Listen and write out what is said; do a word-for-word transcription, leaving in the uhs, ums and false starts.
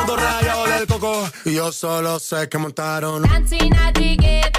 todo rayado del coco. Y yo solo sé que montaron. Dancing at the gate.